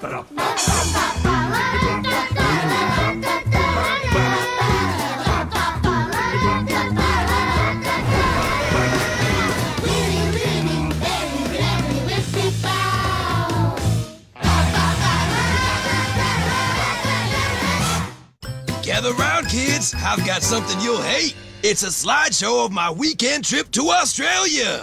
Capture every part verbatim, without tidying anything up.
Gather round, kids. I've got something you'll hate. It's a slideshow of my weekend trip to Australia.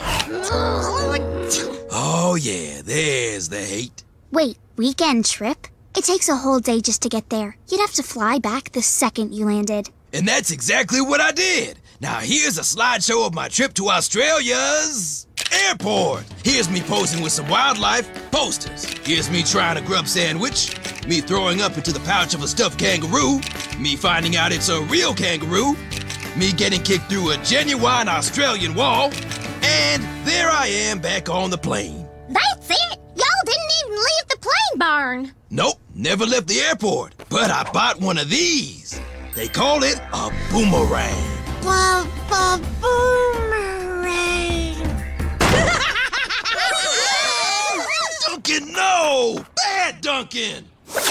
Oh, yeah, there's the hate. Wait, weekend trip? It takes a whole day just to get there. You'd have to fly back the second you landed. And that's exactly what I did. Now, here's a slideshow of my trip to Australia's airport. Here's me posing with some wildlife posters. Here's me trying a grub sandwich. Me throwing up into the pouch of a stuffed kangaroo. Me finding out it's a real kangaroo. Me getting kicked through a genuine Australian wall. And there I am back on the plane. That's it! Y'all didn't even leave the plane barn. Nope, never left the airport. But I bought one of these. They call it a boomerang. Ba-ba-boomerang. Duncan, no! Bad Duncan!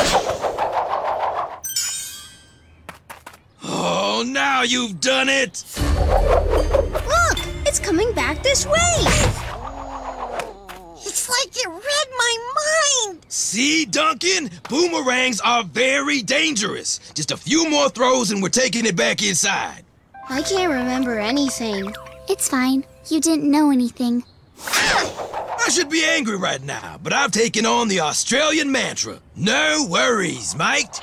Oh, now you've done it! Look! It's coming back this way! It's like it read my mind. See, Duncan? Boomerangs are very dangerous. Just a few more throws and we're taking it back inside. I can't remember anything. It's fine. You didn't know anything. I should be angry right now, but I've taken on the Australian mantra. No worries, mate.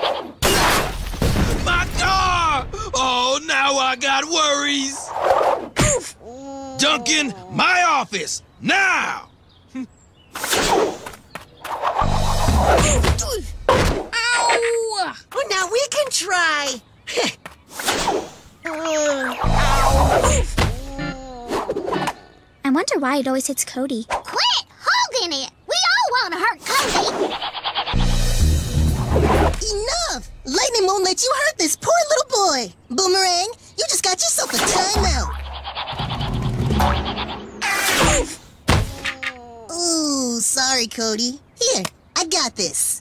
My car! Oh, now I got worries. Duncan, my office, now! Ow! Well, now we can try. I wonder why it always hits Cody. Quit holding it! We all want to hurt Cody! Enough! Lightning won't let you hurt this poor little boy. Boomerang, you just got yourself a timeout. Ooh, sorry, Cody. Here, I got this.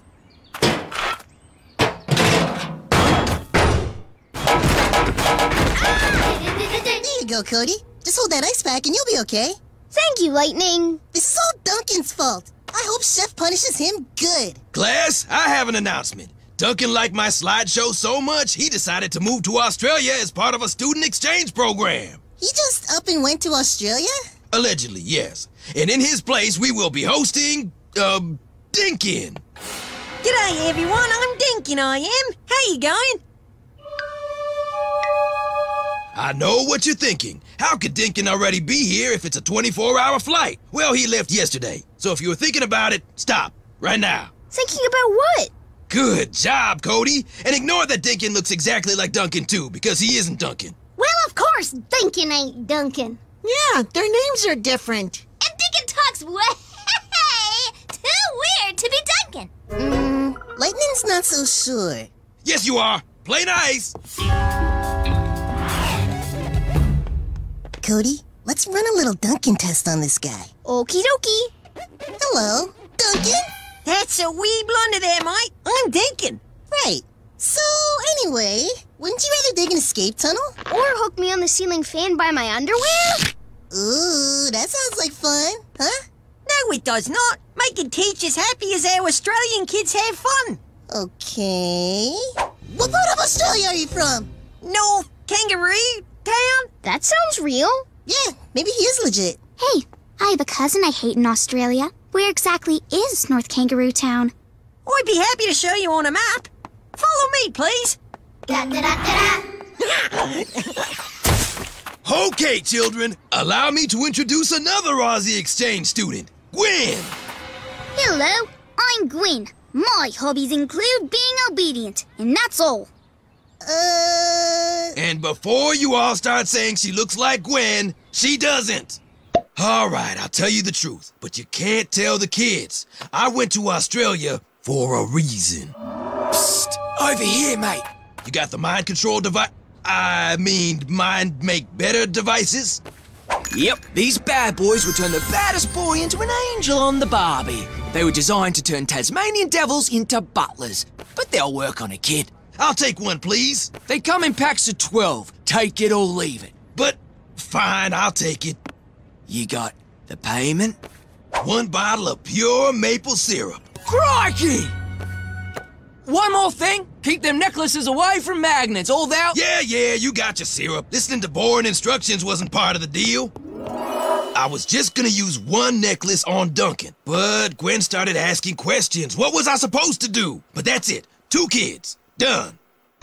There you go, Cody. Just hold that ice pack and you'll be okay. Thank you, Lightning. This is all Duncan's fault. I hope Chef punishes him good. Class, I have an announcement. Duncan liked my slideshow so much, he decided to move to Australia as part of a student exchange program. He just up and went to Australia? Allegedly, yes. And in his place, we will be hosting, um, Dinkin. G'day, everyone. I'm Dinkin, I am. How you going? I know what you're thinking. How could Dinkin already be here if it's a twenty-four hour flight? Well, he left yesterday. So if you were thinking about it, stop. Right now. Thinking about what? Good job, Cody. And ignore that Dinkin looks exactly like Duncan, too, because he isn't Duncan. Well, of course, Dinkin ain't Duncan. Yeah, their names are different. And Dinkin talks way too weird to be Duncan. Mm, Lightning's not so sure. Yes, you are. Play nice. Cody, let's run a little Duncan test on this guy. Okie dokie. Hello, Duncan? That's a wee blunder there, mate. I'm Dinkin. Right. So, anyway, wouldn't you rather dig an escape tunnel? Or hook me on the ceiling fan by my underwear? Ooh, that sounds like fun, huh? No, it does not. Making teachers happy is how Australian kids have fun. Okay. What part of Australia are you from? North Kangaroo Town? That sounds real. Yeah, maybe he is legit. Hey, I have a cousin I hate in Australia. Where exactly is North Kangaroo Town? I'd be happy to show you on a map. Follow me, please. Okay, children. Allow me to introduce another Aussie exchange student, Gwen. Hello, I'm Gwen. My hobbies include being obedient, and that's all. Uh... And before you all start saying she looks like Gwen, she doesn't. All right, I'll tell you the truth, but you can't tell the kids. I went to Australia for a reason. Psst, over here, mate. You got the mind control device? I mean, mind make better devices? Yep, these bad boys will turn the baddest boy into an angel on the Barbie. They were designed to turn Tasmanian devils into butlers, but they'll work on a kid. I'll take one, please. They come in packs of twelve. Take it or leave it. But, fine, I'll take it. You got the payment? One bottle of pure maple syrup. Crikey! One more thing. Keep them necklaces away from magnets, all that. Yeah, yeah, you got your syrup. Listening to boring instructions wasn't part of the deal. I was just gonna use one necklace on Duncan, but Gwen started asking questions. What was I supposed to do? But that's it. Two kids. Done.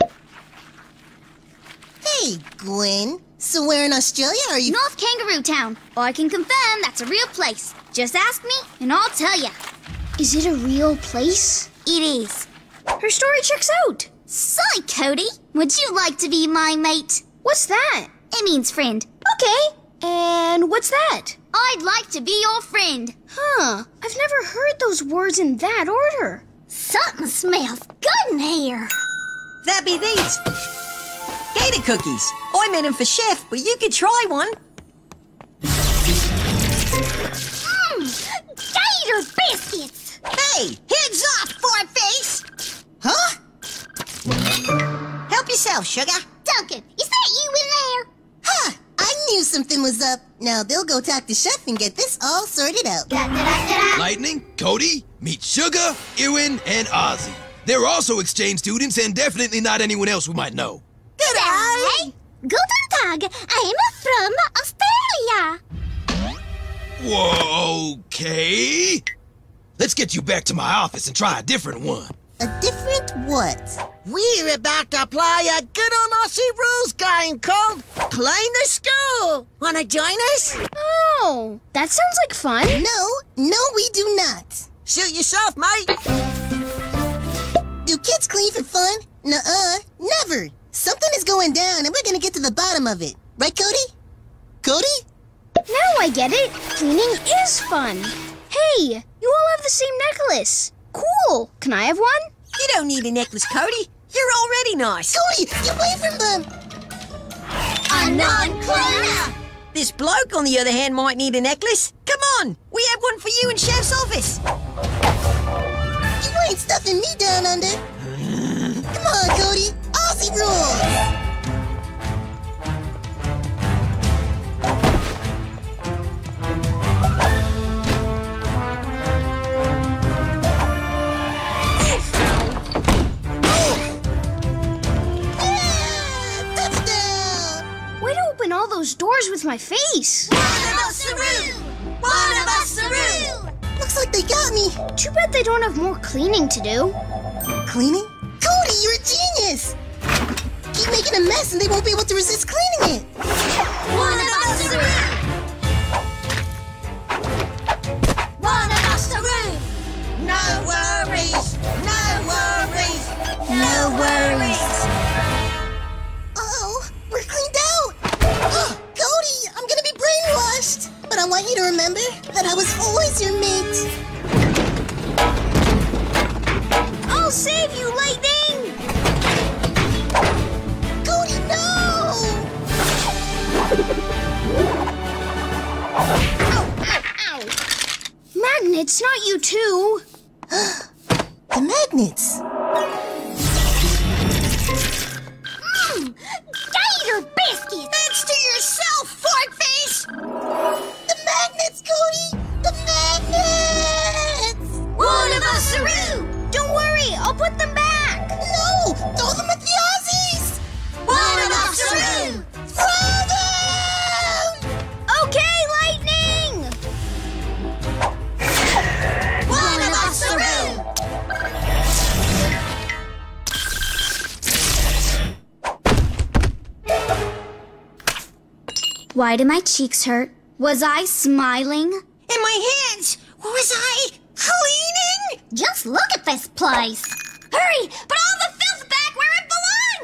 Hey, Gwen. So where in Australia are you? North Kangaroo Town. I can confirm that's a real place. Just ask me, and I'll tell ya. Is it a real place? It is. Her story checks out. So, Cody, would you like to be my mate? What's that? It means friend. Okay. And what's that? I'd like to be your friend. Huh. I've never heard those words in that order. Something smells good in here. That'd be these. Gator cookies. I made them for Chef, but you could try one. Mmm, gator biscuits. Hey, heads off, Fartface! Huh? Help yourself, sugar. Duncan, is that you in there? Huh, I knew something was up. Now they'll go talk to Chef and get this all sorted out. Da, da, da, da. Lightning, Cody, meet Sugar, Ewan, and Ozzy. They're also exchange students and definitely not anyone else we might know. G'day. Guten Tag. I'm from Australia. Whoa, okay. Let's get you back to my office and try a different one. A different what? We're about to play a good on Aussie rules game called Clean the School. Wanna join us? Oh, that sounds like fun. No, no we do not. Suit yourself, mate. Do kids clean for fun? Nuh-uh, never. Something is going down and we're gonna get to the bottom of it. Right, Cody? Cody? Now I get it. Cleaning is fun. Hey, you all have the same necklace. Cool. Can I have one? You don't need a necklace, Cody. You're already nice. Cody, get away from them! A non-cleaner. This bloke, on the other hand, might need a necklace. Come on, we have one for you in Chef's office. You ain't stuffing me down under. Come on, Cody. Aussie rules. All those doors with my face. One of us a room! One of us a room! Looks like they got me. Too bad they don't have more cleaning to do. Cleaning? Cody, you're a genius! Keep making a mess and they won't be able to resist cleaning it. One of us a room! One of us a room! No worries! No worries! No worries. Uh-oh, we're cleaned out. Cody, I'm gonna be brainwashed. But I want you to remember that I was always your mate. I'll save you, Lightning! Cody, no! Ow, ow, ow! Magnets, not you too. The magnets. Mmm, gator biscuits! It's to yourself, Fartface! The magnets, Cody! The magnets! One of us a room! Don't worry, I'll put them back. No! Throw them at the Aussies! One of us a room! Throw them! Okay, Lightning! One of us a room! Why do my cheeks hurt? Was I smiling? In my hands, was I cleaning? Just look at this place. Hurry! Put all the filth back where it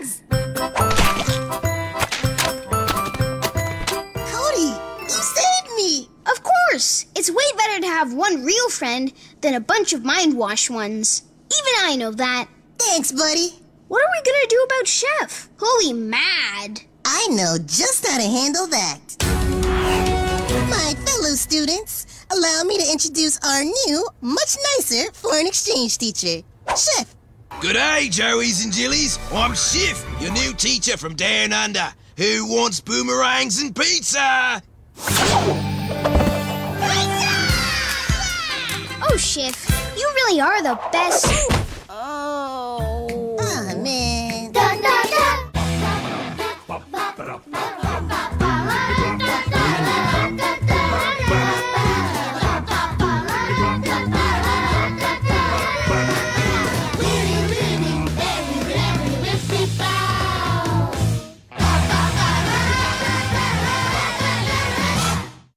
belongs! Cody, you saved me! Of course! It's way better to have one real friend than a bunch of mind-wash ones. Even I know that. Thanks, buddy. What are we gonna do about Chef? He'll be mad. I know just how to handle that. My fellow students, allow me to introduce our new, much nicer foreign exchange teacher, Chef. Good day, Joeys and Jillies. I'm Chef, your new teacher from down under. Who wants boomerangs and pizza? Oh, Chef, you really are the best.